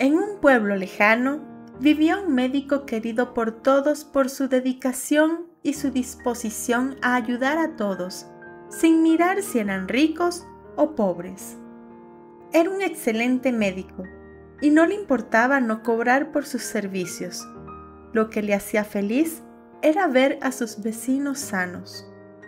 En un pueblo lejano vivía un médico querido por todos por su dedicación y su disposición a ayudar a todos, sin mirar si eran ricos o pobres. Era un excelente médico y no le importaba no cobrar por sus servicios. Lo que le hacía feliz era ver a sus vecinos sanos.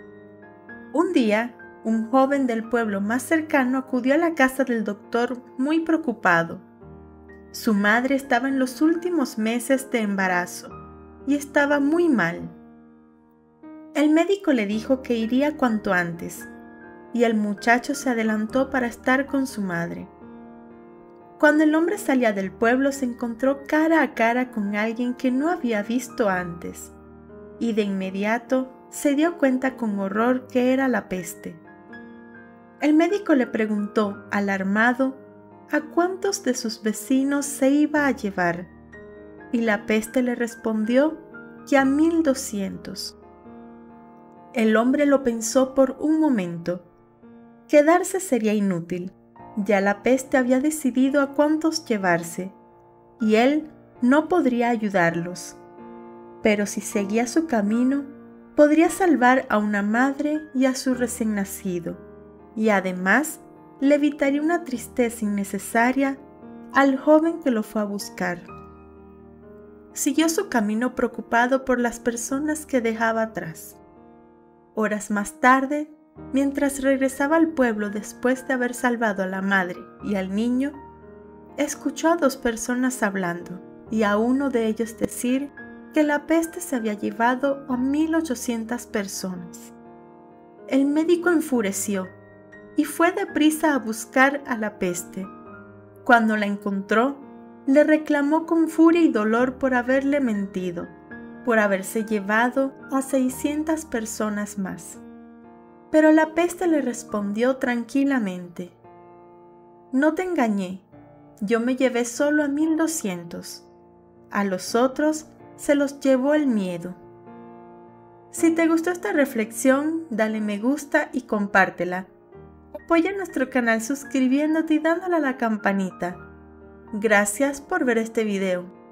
Un día, un joven del pueblo más cercano acudió a la casa del doctor muy preocupado. Su madre estaba en los últimos meses de embarazo y estaba muy mal. El médico le dijo que iría cuanto antes, y el muchacho se adelantó para estar con su madre. Cuando el hombre salía del pueblo se encontró cara a cara con alguien que no había visto antes, y de inmediato se dio cuenta con horror que era la peste. El médico le preguntó, alarmado, a cuántos de sus vecinos se iba a llevar, y la peste le respondió que a 1200. El hombre lo pensó por un momento. Quedarse sería inútil. Ya la peste había decidido a cuántos llevarse, y él no podría ayudarlos. Pero si seguía su camino, podría salvar a una madre y a su recién nacido, y además le evitaría una tristeza innecesaria al joven que lo fue a buscar. Siguió su camino preocupado por las personas que dejaba atrás. Horas más tarde, mientras regresaba al pueblo después de haber salvado a la madre y al niño, escuchó a dos personas hablando y a uno de ellos decir que la peste se había llevado a 1800 personas. El médico enfureció y fue deprisa a buscar a la peste. Cuando la encontró, le reclamó con furia y dolor por haberle mentido, por haberse llevado a 600 personas más. Pero la peste le respondió tranquilamente: «No te engañé, yo me llevé solo a 1200. A los otros se los llevó el miedo». Si te gustó esta reflexión, dale me gusta y compártela. Apoya nuestro canal suscribiéndote y dándole a la campanita. Gracias por ver este video.